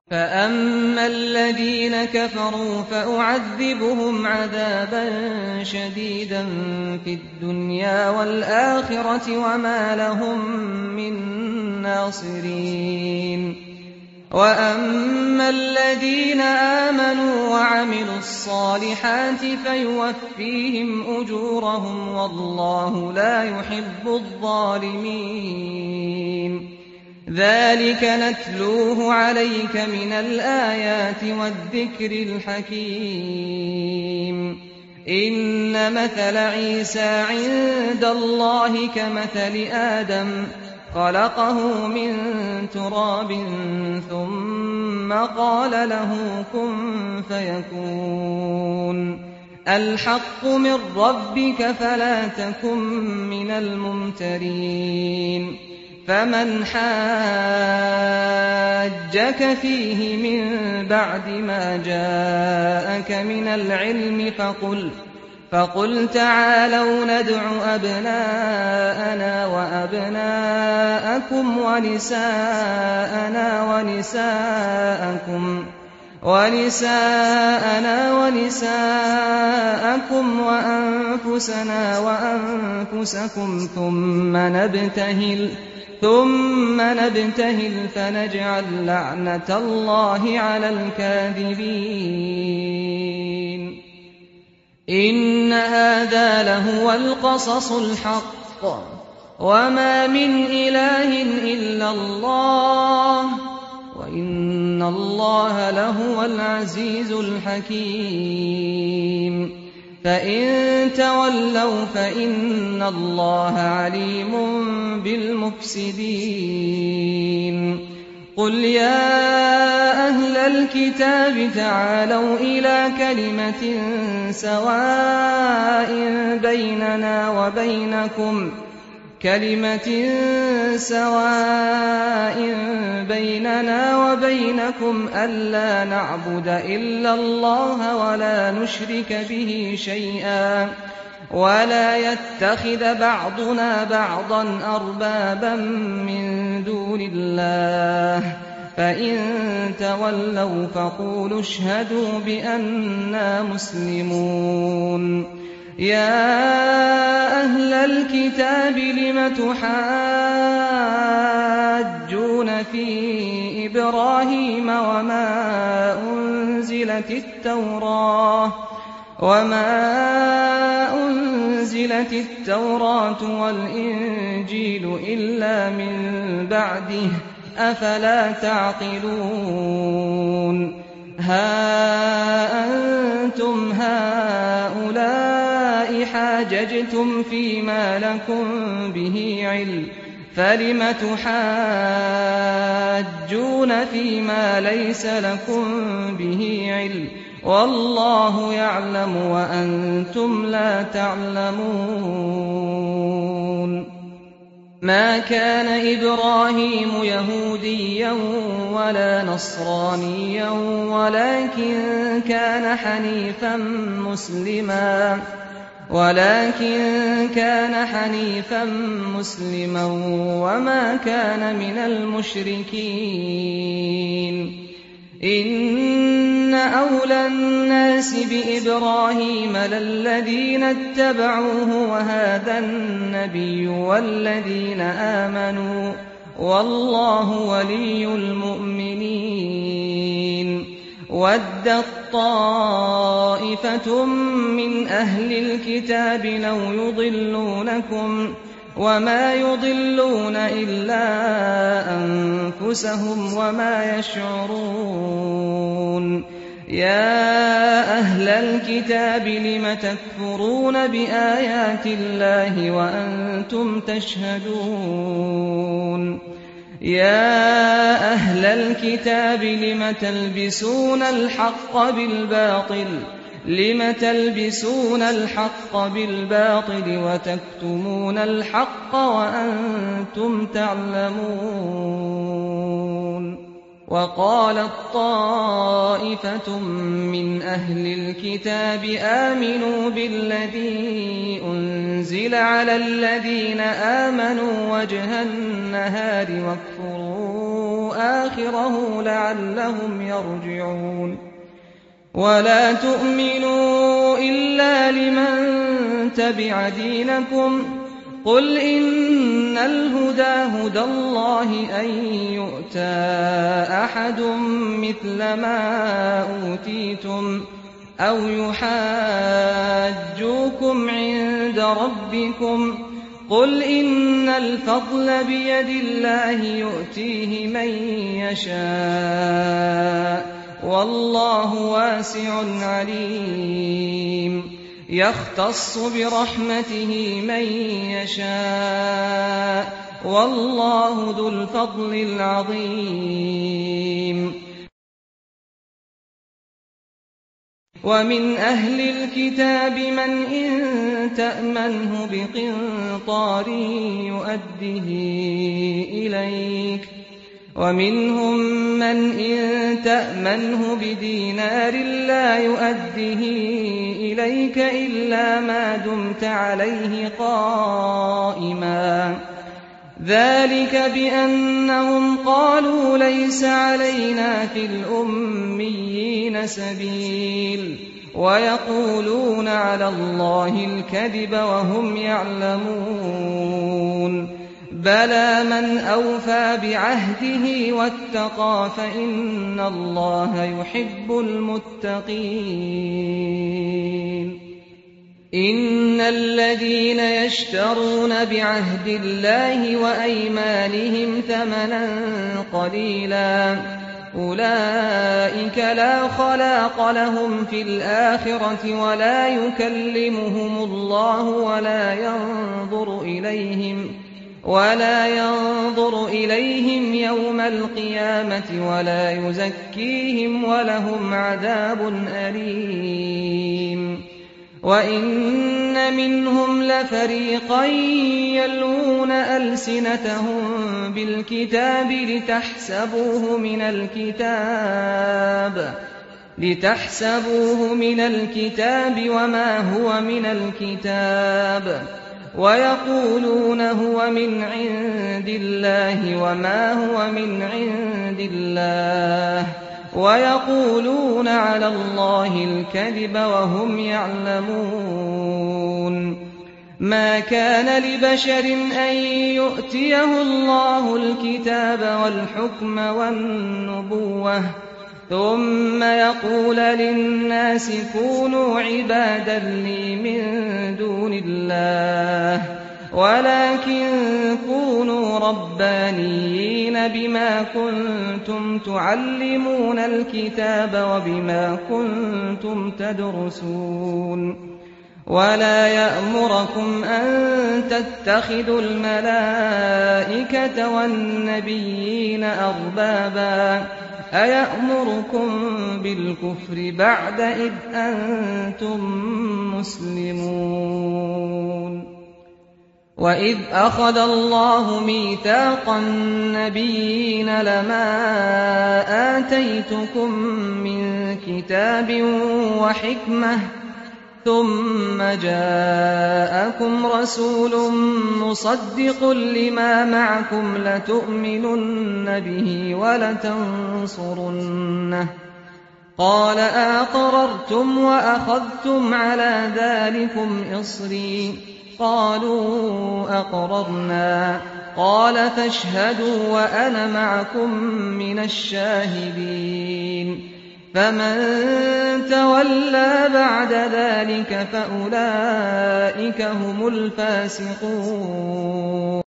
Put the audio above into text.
فَأَمَّا الَّذِينَ كَفَرُوا فَأُعَذِّبُهُمْ عَذَابًا شَدِيدًا فِي الدُّنْيَا وَالْآخِرَةِ وَمَا لَهُم مِّن نَّاصِرِينَ وَأَمَّا الَّذِينَ آمَنُوا وَعَمِلُوا الصَّالِحَاتِ فَيُوَفِّيهِمْ أُجُورَهُمْ وَاللَّهُ لَا يُحِبُّ الظَّالِمِينَ ذَلِكَ نَتْلُوهُ عَلَيْكَ مِنَ الْآيَاتِ وَالذِّكْرِ الْحَكِيمِ إِنَّ مَثَلَ عِيسَىٰ عِندَ اللَّهِ كَمَثَلِ آدَمَ خَلَقَهُ مِن تُرَابٍ ثُمَّ قَالَ لَهُ كُن فَيَكُونُ الْحَقُّ مِن رَّبِّكَ فَلَا تَكُن مِّنَ الْمُمْتَرِينَ فَمَنْ حَاجَّكَ فِيهِ مِن بَعْدِ مَا جَاءَكَ مِنَ الْعِلْمِ فَقُلْ تَعَالَوْا نَدْعُ أَبْنَاءَنَا وَأَبْنَاءَكُمْ وَنِسَاءَنَا وَنِسَاءَكُمْ وَأَنفُسَنَا وَأَنفُسَكُمْ ثُمَّ نَبْتَهِلْ فَنَجْعَلْ لَعْنَتَ اللَّهِ عَلَى الْكَاذِبِينَ إِنَّ هَٰذَا لَهُوَ الْقَصَصُ الْحَقُّ وَمَا مِنْ إِلَٰهٍ إِلَّا اللَّهُ وَإِنَّ اللَّهَ لَهُوَ الْعَزِيزُ الْحَكِيمُ فَإِن تَوَلَّوْا فَإِنَّ اللَّهَ عَلِيمٌ بِالْمُفْسِدِينَ قُلْ يَا أَهْلَ الْكِتَابِ تَعَالَوْا إِلَىٰ كَلِمَةٍ سَوَاءٍ بَيْنَنَا وَبَيْنَكُمْ أَلَّا نَعْبُدَ إِلَّا اللَّهَ وَلَا نُشْرِكَ بِهِ شَيْئًا وَلَا يَتَّخِذَ بَعْضُنَا بَعْضًا أَرْبَابًا مِّن دُونِ اللَّهِ ۚ فَإِن تَوَلَّوْا فَقُولُوا اشْهَدُوا بِأَنَّا مُسْلِمُونَ يَا أَهْلَ الْكِتَابِ لِمَ تُحَاجُّونَ فِي إِبْرَاهِيمَ وَمَا أُنزِلَتِ التَّوْرَاةُ وَالْإِنجِيلُ إِلَّا مِن بَعْدِهِ ۚ أَفَلَا تَعْقِلُونَ هَا أَنتُمْ هَٰؤُلَاءِ حَاجَجْتُمْ فِيمَا لَكُم بِهِ عِلْمٌ فَلِمَ تُحَاجُّونَ فِيمَا لَيْسَ لَكُم بِهِ عِلْمٌ وَاللَّهُ يَعْلَمُ وَأَنتُمْ لَا تَعْلَمُونَ مَا كَانَ إِبْرَاهِيمُ يَهُودِيًّا وَلَا نَصْرَانِيًّا وَلَٰكِن كَانَ حَنِيفًا مُّسْلِمًا وَمَا كَانَ مِنَ الْمُشْرِكِينَ إِنَّ أَوْلَى النَّاسِ بِإِبْرَاهِيمَ لَلَّذِينَ اتَّبَعُوهُ وَهَٰذَا النَّبِيُّ وَالَّذِينَ آمَنُوا ۗ وَاللَّهُ وَلِيُّ الْمُؤْمِنِينَ وَدَّت طَّائِفَةٌ مِّنْ أَهْلِ الْكِتَابِ لَوْ يُضِلُّونَكُمْ وَمَا يُضِلُّونَ إِلَّا أَنفُسَهُمْ وَمَا يَشْعُرُونَ يَا أَهْلَ الْكِتَابِ لِمَ تَكْفُرُونَ بِآيَاتِ اللَّهِ وَأَنتُمْ تَشْهَدُونَ يَا أَهْلَ الْكِتَابِ لِمَ تَلْبِسُونَ الْحَقَّ بِالْبَاطِلِ وَتَكْتُمُونَ الْحَقَّ وَأَنتُمْ تَعْلَمُونَ وَقَالَت طَّائِفَةٌ مِّنْ أَهْلِ الْكِتَابِ آمِنُوا بِالَّذِي أُنزِلَ عَلَى الَّذِينَ آمَنُوا وَجْهَ النَّهَارِ وَاكْفُرُوا آخِرَهُ لَعَلَّهُمْ يَرْجِعُونَ وَلَا تُؤْمِنُوا إِلَّا لِمَن تَبِعَ دِينَكُمْ قُلْ إِنَّ الْهُدَىٰ هُدَى اللَّهِ أَن يُؤْتَىٰ أَحَدٌ مِّثْلَ مَا أُوتِيتُمْ أَوْ يُحَاجُّوكُمْ عِندَ رَبِّكُمْ قُلْ إِنَّ الْفَضْلَ بِيَدِ اللَّهِ يُؤْتِيهِ مَن يَشَاءُ وَاللَّهُ وَاسِعٌ عَلِيمٌ يَخْتَصُّ بِرَحْمَتِهِ مَن يَشَاءُ وَاللَّهُ ذُو الْفَضْلِ الْعَظِيمِ وَمِنْ أَهْلِ الْكِتَابِ مَنْ إِن تَأْمَنْهُ بِقِنطَارٍ يُؤَدِّهِ إِلَيْكَ وَمِنْهُم مَّنْ إِن تَأْمَنْهُ بِدِينَارٍ لَّا يُؤَدِّهِ إِلَيْكَ إِلَّا مَا دُمْتَ عَلَيْهِ قَائِمًا ذَلِكَ بِأَنَّهُمْ قَالُوا لَيْسَ عَلَيْنَا فِي الْأُمِّيِّينَ سَبِيلٌ وَيَقُولُونَ عَلَى اللَّهِ الْكَذِبَ وَهُمْ يَعْلَمُونَ بَلَىٰ مَنْ أَوْفَىٰ بِعَهْدِهِ وَاتَّقَىٰ فَإِنَّ اللَّهَ يُحِبُّ الْمُتَّقِينَ إِنَّ الَّذِينَ يَشْتَرُونَ بِعَهْدِ اللَّهِ وَأَيْمَانِهِمْ ثَمَنًا قَلِيلًا أُولَٰئِكَ لَا خَلَاقَ لَهُمْ فِي الْآخِرَةِ وَلَا يُكَلِّمُهُمُ اللَّهُ وَلَا يَنظُرُ إِلَيْهِمْ يَوْمَ الْقِيَامَةِ وَلَا يُزَكِّيهِمْ وَلَهُمْ عَذَابٌ أَلِيمٌ وَإِنَّ مِنْهُمْ لَفَرِيقًا يَلْوُونَ أَلْسِنَتَهُم بِالْكِتَابِ لِتَحْسَبُوهُ مِنَ الْكِتَابِ وَمَا هُوَ مِنَ الْكِتَابِ وَيَقُولُونَ هُوَ مِنْ عِندِ اللَّهِ وَمَا هُوَ مِنْ عِندِ اللَّهِ وَيَقُولُونَ عَلَى اللَّهِ الْكَذِبَ وَهُمْ يَعْلَمُونَ مَا كَانَ لِبَشَرٍ أَن يُؤْتِيَهُ اللَّهُ الْكِتَابَ وَالْحُكْمَ وَالنُّبُوَّةَ ثُمَّ يَقُولَ لِلنَّاسِ كُونُوا عِبَادًا لِّي مِن دُونِ اللَّهِ وَلَٰكِن كُونُوا رَبَّانِيِّينَ بِمَا كُنتُمْ تُعَلِّمُونَ الْكِتَابَ وَبِمَا كُنتُمْ تَدْرُسُونَ وَلَا يَأْمُرَكُمْ أَن تَتَّخِذُوا الْمَلَائِكَةَ وَالنَّبِيِّينَ أَرْبَابًا أَيَأْمُرُكُم بِالْكُفْرِ بَعْدَ إِذْ أَنتُم مُّسْلِمُونَ وَإِذْ أَخَذَ اللَّهُ مِيثَاقَ النَّبِيِّينَ لَمَا آتَيْتُكُم مِّن كِتَابٍ وَحِكْمَةٍ ثُمَّ جَاءَكُمْ رَسُولٌ مُّصَدِّقٌ لِّمَا مَعَكُمْ لَتُؤْمِنُنَّ بِهِ وَلَتَنصُرُنَّهُ قَالَ أَأَقْرَرْتُمْ وَأَخَذْتُمْ عَلَىٰ ذَٰلِكُمْ إِصْرِي قَالُوا أَقْرَرْنَا قَالَ فَاشْهَدُوا وَأَنَا مَعَكُم مِّنَ الشَّاهِدِينَ فَمَن تَوَلَّىٰ بَعْدَ ذَٰلِكَ فَأُولَٰئِكَ هُمُ الْفَاسِقُونَ